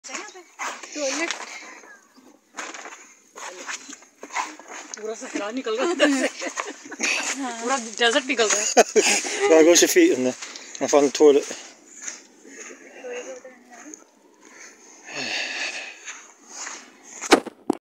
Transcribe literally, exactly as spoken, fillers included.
Toilet पूरा सहरा निकल रहा है उधर से। पूरा डेजर्ट निकल रहा है। Gotta wash your feet in there. I found the toilet.